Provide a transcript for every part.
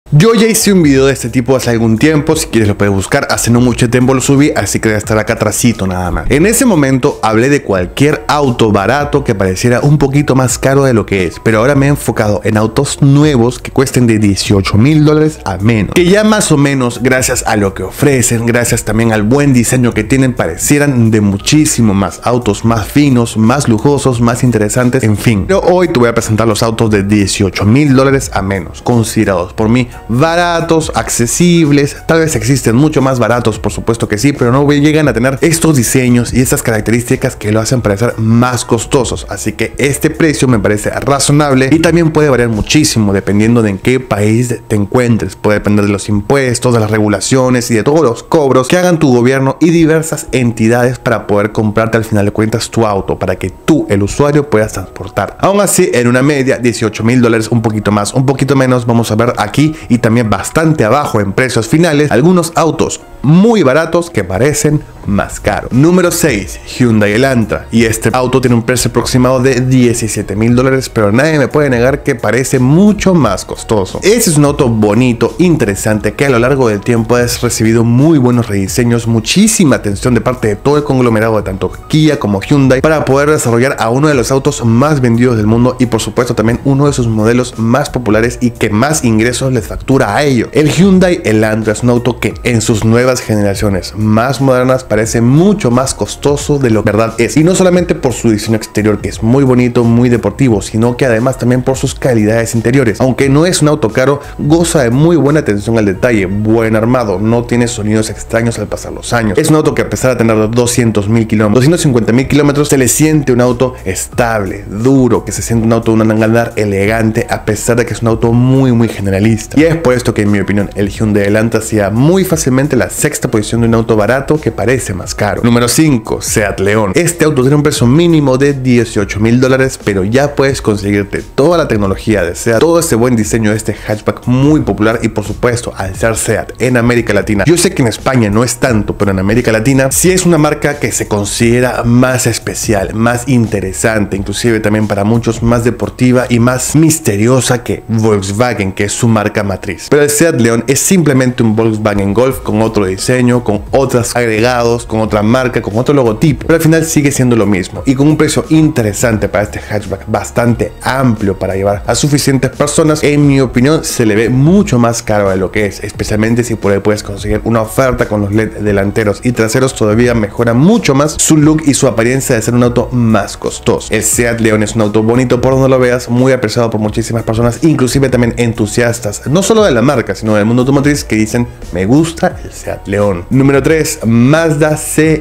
Yo ya hice un video de este tipo hace algún tiempo, si quieres lo puedes buscar, hace no mucho tiempo lo subí, así que debe estar acá atrásito nada más. En ese momento hablé de cualquier auto barato que pareciera un poquito más caro de lo que es, pero ahora me he enfocado en autos nuevos que cuesten de $18,000 a menos, que ya más o menos, gracias a lo que ofrecen, gracias también al buen diseño que tienen, parecieran de muchísimo más, autos más finos, más lujosos, más interesantes, en fin. Pero hoy te voy a presentar los autos de $18,000 a menos, considerados por mí baratos, accesibles. Tal vez existen mucho más baratos, por supuesto que sí, pero no llegan a tener estos diseños y estas características que lo hacen parecer más costosos. Así que este precio me parece razonable y también puede variar muchísimo dependiendo de en qué país te encuentres. Puede depender de los impuestos, de las regulaciones y de todos los cobros que hagan tu gobierno y diversas entidades para poder comprarte al final de cuentas tu auto, para que tú, el usuario, puedas transportar. Aún así, en una media, $18,000, un poquito más, un poquito menos, vamos a ver aquí, y también bastante abajo en precios finales, algunos autos muy baratos que parecen más caros. Número 6, Hyundai Elantra, y este auto tiene un precio aproximado de $17,000, pero nadie me puede negar que parece mucho más costoso. Este es un auto bonito, interesante, que a lo largo del tiempo ha recibido muy buenos rediseños, muchísima atención de parte de todo el conglomerado de tanto Kia como Hyundai para poder desarrollar a uno de los autos más vendidos del mundo y por supuesto también uno de sus modelos más populares y que más ingresos les factura a ello. El Hyundai Elantra es un auto que en sus nuevas generaciones más modernas parece mucho más costoso de lo que verdad es, y no solamente por su diseño exterior, que es muy bonito, muy deportivo, sino que además también por sus calidades interiores. Aunque no es un auto caro, goza de muy buena atención al detalle, buen armado, no tiene sonidos extraños al pasar los años. Es un auto que a pesar de tener 200,000 kilómetros, 250,000 kilómetros, se le siente un auto estable, duro, que se siente un auto de un andar elegante, a pesar de que es un auto muy generalista. Y es por esto que en mi opinión el Hyundai Elantra hacía muy fácilmente la sexta posición de un auto barato que parece más caro. Número 5, Seat León. Este auto tiene un precio mínimo de $18,000, pero ya puedes conseguirte toda la tecnología de Seat, todo ese buen diseño de este hatchback muy popular y por supuesto al ser Seat en América Latina. Yo sé que en España no es tanto, pero en América Latina sí es una marca que se considera más especial, más interesante, inclusive también para muchos más deportiva y más misteriosa que Volkswagen, que es su marca matriz. Pero el Seat León es simplemente un Volkswagen Golf con otro diseño, con otros agregados, con otra marca, con otro logotipo, pero al final sigue siendo lo mismo y con un precio interesante para este hatchback, bastante amplio para llevar a suficientes personas. En mi opinión se le ve mucho más caro de lo que es, especialmente si por ahí puedes conseguir una oferta con los LED delanteros y traseros, todavía mejora mucho más su look y su apariencia de ser un auto más costoso. El Seat León es un auto bonito por donde lo veas, muy apreciado por muchísimas personas, inclusive también entusiastas, no solo de la marca, sino del mundo automotriz, que dicen me gusta el Seat León. Número 3, Mazda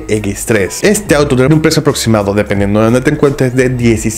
CX-3. Este auto tiene un precio aproximado, dependiendo de donde te encuentres, de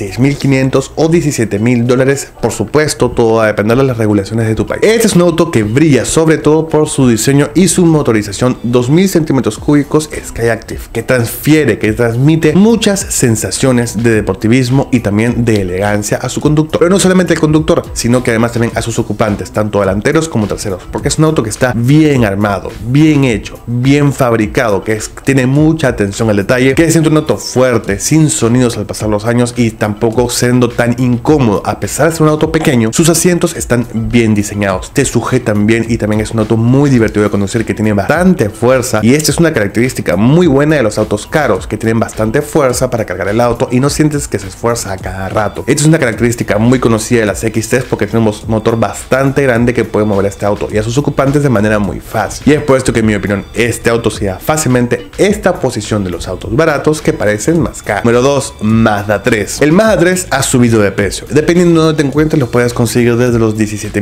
$16,500 o $17,000. Por supuesto, todo va a depender de las regulaciones de tu país. Este es un auto que brilla sobre todo por su diseño y su motorización 2000 centímetros cúbicos Skyactiv, que transmite muchas sensaciones de deportivismo y también de elegancia a su conductor. Pero no solamente el conductor, sino que además también a sus ocupantes, tanto delanteros como traseros, porque es un auto que está bien armado, bien hecho, bien fabricado, que tiene mucha atención al detalle, que es un auto fuerte, sin sonidos al pasar los años y tampoco siendo tan incómodo. A pesar de ser un auto pequeño, sus asientos están bien diseñados, te sujetan bien y también es un auto muy divertido de conducir, que tiene bastante fuerza, y esta es una característica muy buena de los autos caros, que tienen bastante fuerza para cargar el auto y no sientes que se esfuerza a cada rato. Esta es una característica muy conocida de las X3 porque tenemos un motor bastante grande que puede mover este auto y a sus ocupantes de manera muy fácil. Y es por esto que en mi opinión este auto se da fácilmente esta posición de los autos baratos que parecen más caros. Número 2, Mazda 3. El Mazda 3 ha subido de precio. Dependiendo de donde te encuentres, lo puedes conseguir desde los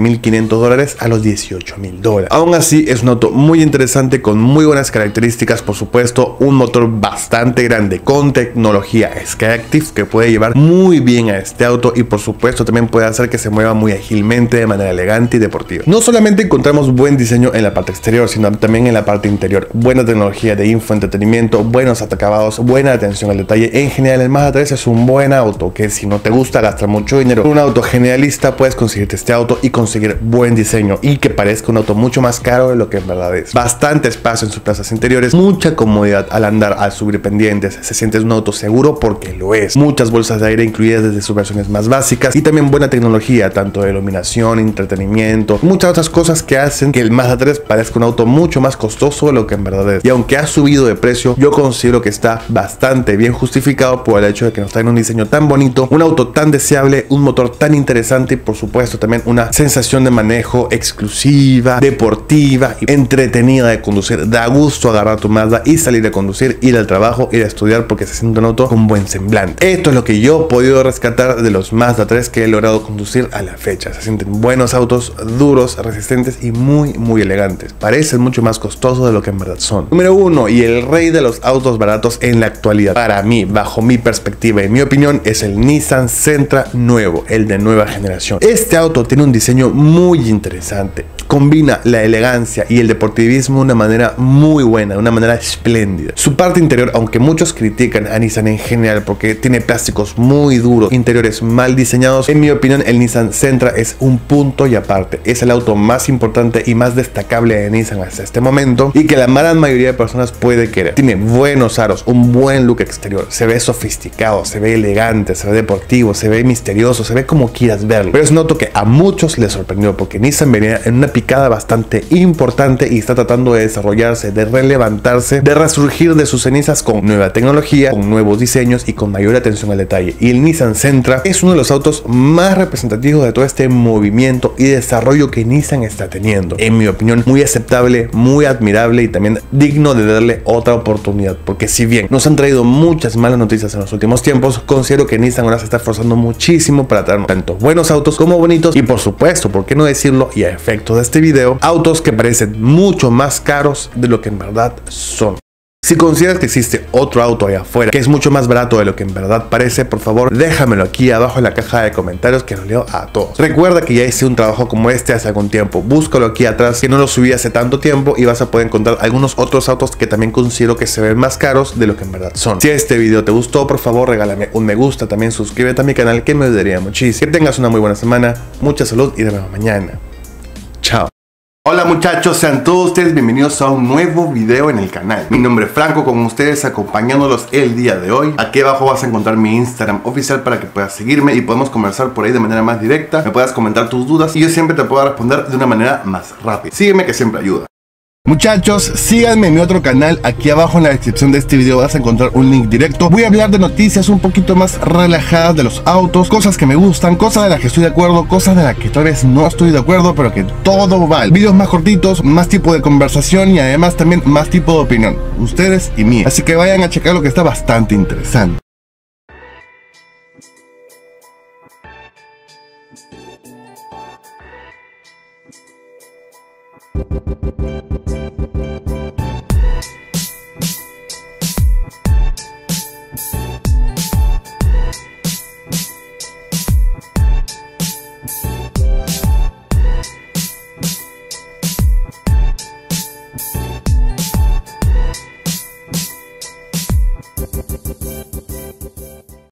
$17,500 a los $18,000. Aún así, es un auto muy interesante con muy buenas características, por supuesto, un motor bastante grande con tecnología Skyactiv que puede llevar muy bien a este auto y por supuesto también puede hacer que se mueva muy ágilmente de manera elegante y deportiva. No solamente encontramos buen diseño en la parte exterior, sino también en la parte interior, buena tecnología de infoentretenimiento, buenos acabados, buena atención al detalle. En general el Mazda 3 es un buen auto que si no te gusta gastar mucho dinero en un auto generalista, puedes conseguirte este auto y conseguir buen diseño y que parezca un auto mucho más caro de lo que en verdad es. Bastante espacio en sus plazas interiores, mucha comodidad al andar, al subir pendientes, se siente un auto seguro porque lo es. Muchas bolsas de aire incluidas desde sus versiones más básicas y también buena tecnología, tanto de iluminación, entretenimiento, muchas otras cosas que hacen que el Mazda 3 parezca un auto mucho más costoso de lo que en verdad es. Y aunque ha subido de precio, yo considero que está bastante bien justificado por el hecho de que nos traen un diseño tan bonito, un auto tan deseable, un motor tan interesante y por supuesto también una sensación de manejo exclusiva, deportiva y entretenida de conducir. Da gusto agarrar tu Mazda y salir a conducir, ir al trabajo, ir a estudiar porque se siente un auto con buen semblante. Esto es lo que yo he podido rescatar de los Mazda 3 que he logrado conducir a la fecha. Se sienten buenos autos, duros, resistentes y muy elegantes. Parecen mucho más costosos de lo que en verdad son. Número 1 y el rey de los autos baratos en la actualidad, para mí, bajo mi perspectiva y mi opinión, es el Nissan Sentra nuevo, el de nueva generación. Este auto tiene un diseño muy interesante. Combina la elegancia y el deportivismo de una manera muy buena, de una manera espléndida. Su parte interior, aunque muchos critican a Nissan en general porque tiene plásticos muy duros, interiores mal diseñados, en mi opinión el Nissan Sentra es un punto y aparte. Es el auto más importante y más destacable de Nissan hasta este momento y que la gran mayoría de personas puede querer. Tiene buenos aros, un buen look exterior, se ve sofisticado, se ve elegante, se ve deportivo, se ve misterioso, se ve como quieras verlo. Pero es un auto que a muchos les sorprendió porque Nissan venía en una picada bastante importante y está tratando de desarrollarse, de relevantarse, de resurgir de sus cenizas con nueva tecnología, con nuevos diseños y con mayor atención al detalle. Y el Nissan Sentra es uno de los autos más representativos de todo este movimiento y desarrollo que Nissan está teniendo. En mi opinión, muy aceptable, muy admirable y también digno de darle otra oportunidad, porque si bien nos han traído muchas malas noticias en los últimos tiempos, considero que Nissan ahora se está esforzando muchísimo para traernos tanto buenos autos como bonitos y por supuesto, por qué no decirlo, y a efectos de este video, autos que parecen mucho más caros de lo que en verdad son. Si consideras que existe otro auto allá afuera que es mucho más barato de lo que en verdad parece, por favor déjamelo aquí abajo en la caja de comentarios que lo leo a todos. Recuerda que ya hice un trabajo como este hace algún tiempo, búscalo aquí atrás que no lo subí hace tanto tiempo y vas a poder encontrar algunos otros autos que también considero que se ven más caros de lo que en verdad son. Si este video te gustó, por favor regálame un me gusta, también suscríbete a mi canal que me ayudaría muchísimo. Que tengas una muy buena semana, mucha salud y nos vemos mañana. Chao. Hola muchachos, sean todos ustedes bienvenidos a un nuevo video en el canal. Mi nombre es Franco, con ustedes acompañándolos el día de hoy. Aquí abajo vas a encontrar mi Instagram oficial para que puedas seguirme y podemos conversar por ahí de manera más directa. Me puedas comentar tus dudas y yo siempre te puedo responder de una manera más rápida. Sígueme que siempre ayuda. Muchachos, síganme en mi otro canal, aquí abajo en la descripción de este video vas a encontrar un link directo. Voy a hablar de noticias un poquito más relajadas de los autos, cosas que me gustan, cosas de las que estoy de acuerdo, cosas de las que tal vez no estoy de acuerdo, pero que todo vale. Videos más cortitos, más tipo de conversación y además también más tipo de opinión, ustedes y mía. Así que vayan a checar lo que está bastante interesante.